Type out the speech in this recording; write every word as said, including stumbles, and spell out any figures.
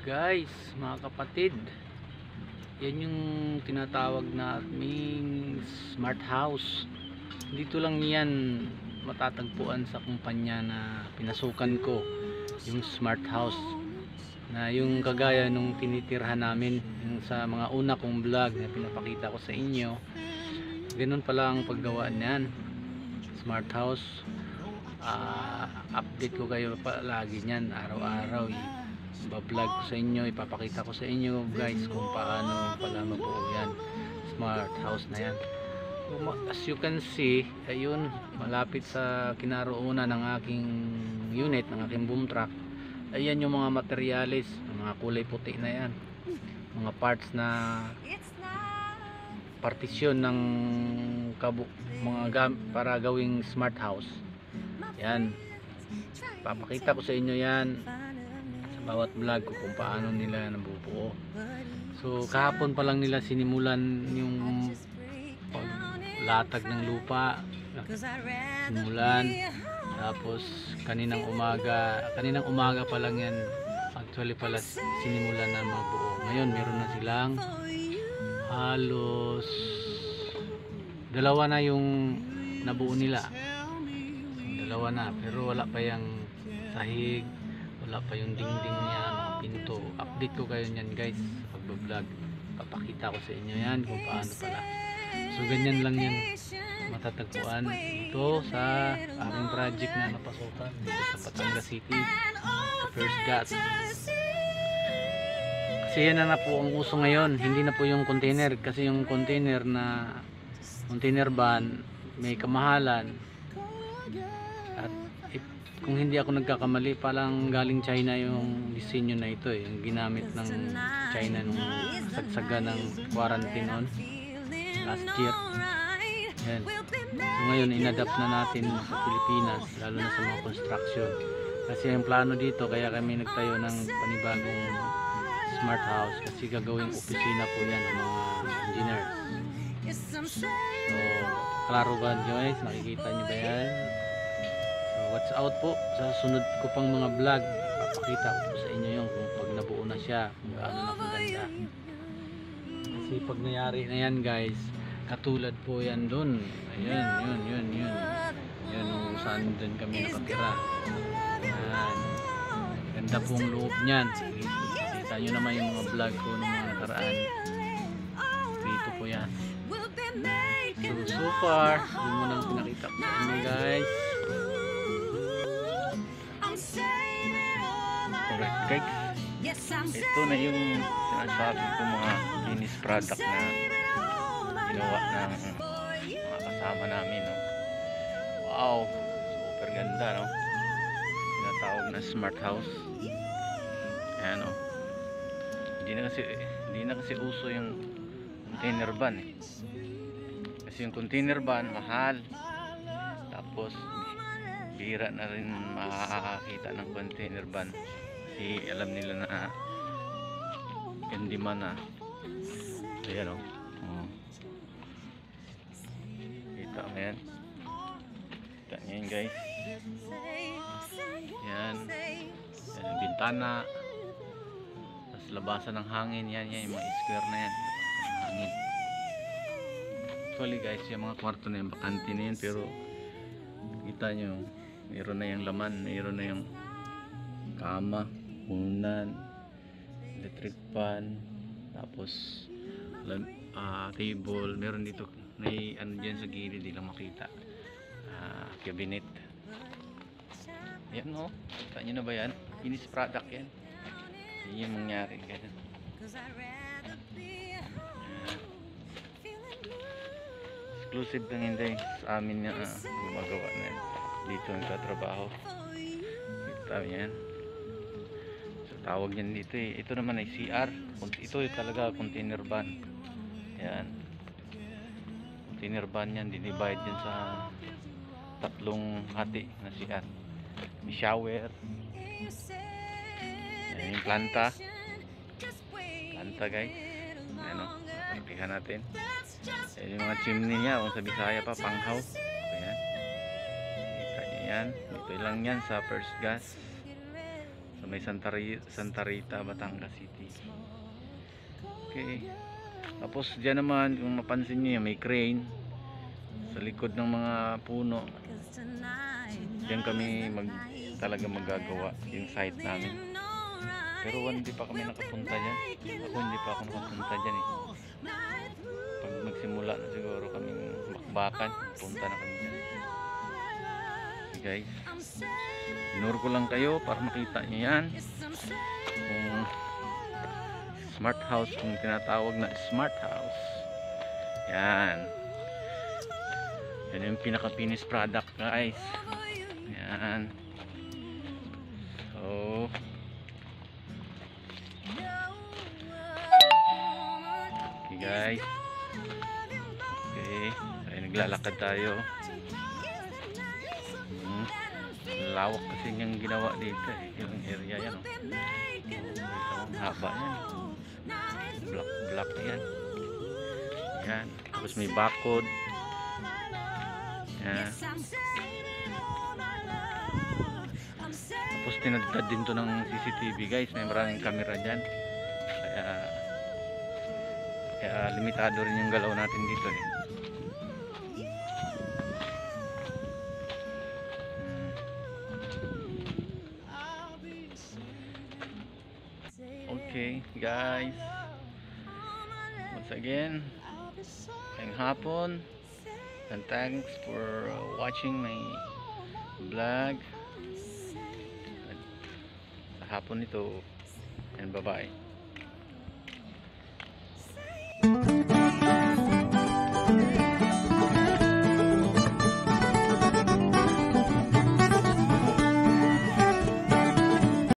Guys, mga kapatid, yan yung tinatawag naming smart house. Dito lang yan matatagpuan sa kumpanya na pinasukan ko, yung smart house na yung kagaya nung tinitirhan namin yung sa mga una kong vlog na pinapakita ko sa inyo. Ganun pala ang paggawa niyan, smart house. uh, Update ko kayo palagi niyan, araw-araw i-vlog ko sa inyo, ipapakita ko sa inyo guys kung paano pala mabuo yan smart house na yan. As you can see, ayun, malapit sa kinaroonan ng aking unit, ng aking boom truck. Ayan yung mga materyales, mga kulay puti na yan, mga parts na partisyon ng kabu mga gam para gawing smart house. Yan, papakita ko sa inyo yan sa bawat vlog ko kung paano nila nabubuo. So kahapon pa lang nila sinimulan yung paglatag ng lupa, simulan. Tapos kaninang umaga kaninang umaga pa lang yan actually pala sinimulan na mabuo. Ngayon meron na silang halos dalawa na yung nabuo nila, dalawa na, pero wala pa yung sahig, wala pa yung dingding niya, mga pinto. Update ko kayo nyan guys sa pagbablog, papakita ko sa inyo yan kung paano pala. So ganyan lang yan matatagpuan ito sa aking project na napasukan dito sa Batangas City, sa First Gas. Kasi yan na, na po ang uso ngayon, hindi na po yung container, kasi yung container na container van may kamahalan. At if, kung hindi ako nagkakamali, palang galing China yung disenyo na ito eh, yung ginamit ng China nung sagsaga ng quarantine on last year. Yan. So ngayon inadapt na natin sa Pilipinas, lalo na sa mga construction, kasi yung plano dito, kaya kami nagtayo ng panibagong smart house, kasi gagawing opisina po yan ng mga engineers. So klaro ba guys, nakikita nyo ba yan? So watch out po sa sunod ko pang mga vlog, papakita ko sa inyo yung kung pag nabuo na siya, kung gaano na kaganda. Kasi pag nangyari na yan guys, katulad po yan dun, ayan, yun, yun, yun yun kung saan dun kami nakatira. Ayan, ganda pong loob nyan. Kita nyo naman yung mga vlog ko ng mga nakaraan, dito po yan. So, so far yun muna ang pinakita ko sa inyo guys. Alright guys, ito na yung sinasabi ko mga linis product na ginawa ng mga kasama namin, no? Wow, super ganda, no? Tinatawag na smart house. Ayan, no? Hindi na kasi hindi na kasi uso yung container van eh. Kasi yung container van mahal, tapos bira na rin makakakita ng container van kasi alam nila na yung demand na. Ayan, no? Oh. Kita mo yan, kita nyo yan guys. Yan, yan yung bintana, tapos labasan ng hangin. Yan, yan yung mga square na yan, hangin. Actually guys, yung mga kwarto na yung bakante na yan, pero kita nyo mayroon na yung laman, mayroon na yung kama, unan, electric fan, tapos uh, table, meron dito, may ano dyan sa gilid, di lang makita, uh, cabinet. Yan, no? Kita nyo na ba yan? Finished product yan. Yan yung mangyari ganyan. Exclusive lang hindi sa amin na uh, gumagawa na yan. Dito nagtatrabaho. Kita nyo yan. So tawag yan dito eh. Ito naman ay C R. Ito ay talaga container van. Yan. Container van yan. Dinivide yan sa tatlong hati na C R. May shower. Yan yung planta. Planta guys. Ayan o. Pagpihan natin. Ayan yung mga chimney niya. Kung sa Bisaya pa, panghaw. Ayan. Kita nyo yan. Ito lang yan sa First Gas. Sa may Santa, Ri- Santa Rita, Batangas City. Okay. Tapos dyan naman, kung mapansin nyo, may crane sa likod ng mga puno. Diyan kami mag, talaga magagawa yung site namin. Pero hindi pa kami nakapunta dyan. Ako hindi pa ako nakapunta dyan eh. Pag magsimula na siguro kami makbakan, punta na kami dyan. Okay guys, inur ko lang kayo para makita nyo yan. Kung smart house, kung tinatawag na smart house. Yan. Yan yung pinaka finished product guys. Yan. So okay guys. Okay, ay naglalakad tayo. Hmm. Lawak kasi niyang ginawa dito eh. Yung area yan oh. Oh, ang haba yan. Block block yan. Yan. Tapos may bakod. Yan. Tapos tinadtad din to ng C C T V guys. May maraming camera dyan. Kaya kaya limitado rin yung galaw natin dito eh. Okay guys, once again ngayong hapon, and thanks for watching my vlog sa hapon ito, and bye bye.